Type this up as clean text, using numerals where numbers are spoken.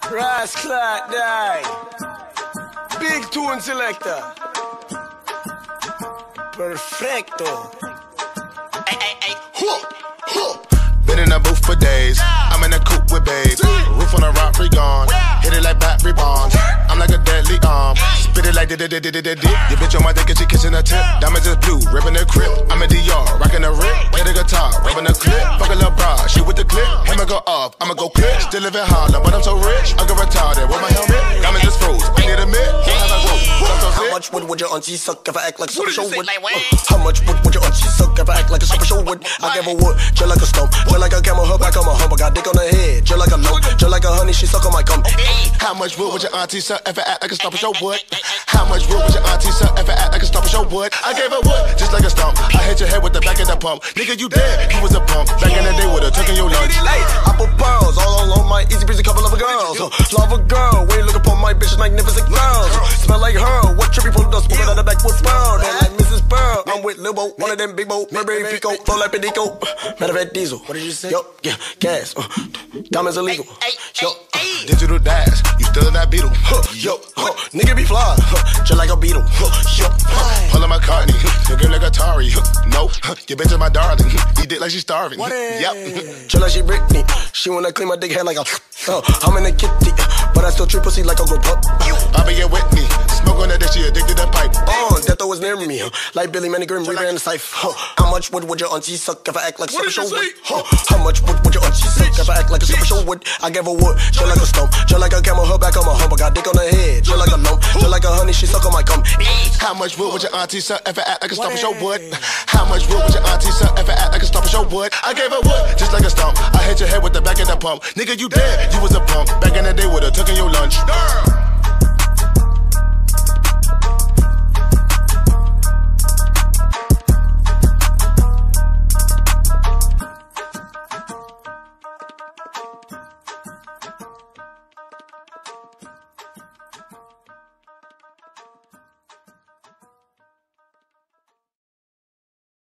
Rasclad die. Big tune selector. Perfecto. Been in the booth for days. I'm in the coupe with babes. Roof on the rock, free gone. Hit it like battery bonds. I'm like a deadly arm. Spit it like did. Your bitch on my dick and she kissing her tip. Diamonds is blue, ripping the crib. I'm in DR, rocking the rip. Play the guitar, rubbing the clip. Fuck a little bra, she with the clip. Hammer go off, I'ma go clip. Still live in Harlem, but I'm so rich. I get retarded with my helmet. Diamonds just froze. I need a mid. How much would your auntie suck if I act like a super show would? How much would your auntie suck if I act like a super show would? I give a wood, just like a stump, just like a camel, her back on my hump. I got dick on her head, just like a lump, just like a honey, she suck on my cum. How much wood would your auntie suck if I act like a stump show would? How much wood would your auntie suck if I act like a stump show would? I gave her wood, just like a stump. I hit your head with the back of the pump. Nigga, you dead, you was a pump. Back in the day with her taking your lunch. I put pearls all along my easy breezy couple of girls. Love a girl, when you look upon my bitch, magnificent girls. Smell like her, what trippy pulled us, put it on the back with Pearl. They like Mrs. Pearl, I'm with Lil Bo, one of them big boat, Burberry Pico, flow like Pedico. Matter of fact, diesel. What did you say? Yo, yeah, gas. Diamonds illegal. Yo, digital dash, you still in that beetle. Yo, nigga be fly, just like a beetle. Yo, pulling my cartney, looking like Atari. No, your bitch is my darling. Eat it like she's starving. Yep. Chill like she Britney. She wanna clean my dick head like a. I'm in a kitty, but I still treat pussy like a girl pup. Bobby get with me, smoke on that dick, she addicted to pipe. Death was near me, like Billy Manigrim, reran the safe. How much would your auntie suck if I act like a super show would? How much would your auntie suck if I act like a super show would? I gave her wood, just like a stump, just like a camel, her back on my hump. I got dick on her head, just like a lump, just like a honey, she suck on my cum. How much wood would your auntie suck if I act like a stump show would? How much wood would your auntie suck if I act like a stump show would? I gave her wood, just like a stump. I hit your head with the back of the pump. Nigga, you dead, you was a pump. Back in the day with her taking your lunch.